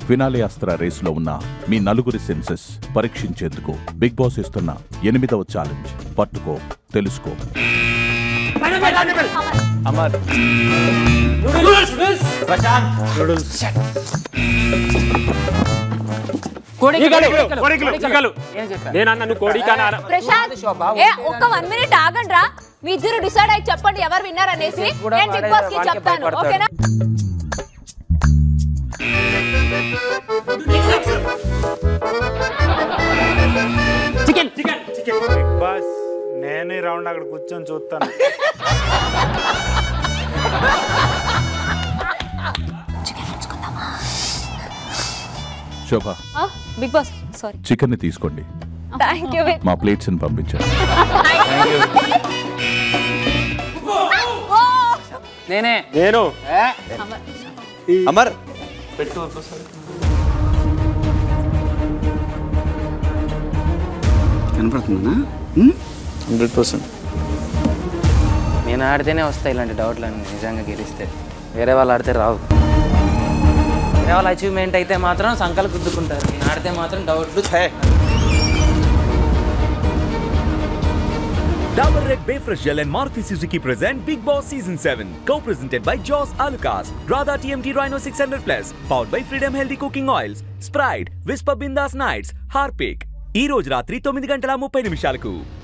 Finale Astra రేసులో ఉన్న మీ నలుగురి సెన్సెస్ పరీక్షించేందుకు బిగ్ బాస్ ఇస్తున్న 8వ ఛాలెంజ్. పట్టుకో తెలుసుకో. అమర్ ఒక్క 1 మినిట్ ఆగండి రా. మీ ఇద్దరు డిసైడ్ అయ్యి చెప్పండి ఎవరు విన్నర్ అనేసి. నేను బిగ్ బాస్ కి చెప్తాను, ఓకేనా? Chicken chicken chicken. Big boss నేను ఈ రౌండ్ అక్కడ కూర్చొని చూస్తాను. Shobha, big boss sorry, chicken ని తీసుకోండి. థాంక్యూ. మా ప్లేట్స్ ని పంపించారు. నేనే నేను అమర్ పెట్టు. కనపడుతుందా? 100%. నేను ఆడితేనే వస్తాయి ఇలాంటి డౌట్లు అన్ని. నిజంగా గెలిస్తే వేరే వాళ్ళు ఆడితే రావు. వేరే వాళ్ళ అచీవ్మెంట్ అయితే మాత్రం సంకలు గుద్దుకుంటారు. నేను ఆడితే మాత్రం డౌట్లు. Double Red Bayfresh Gel and Maruti Suzuki present Bigg Boss Season 7. Co-presented by Jaws Alucas, Radha TMT Rhino 600+, powered by Freedom Healthy Cooking Oils, Sprite, Whisper Bindas Nights, Harpic. ఈ రోజు రాత్రి 9:30 నిమిషాలకు.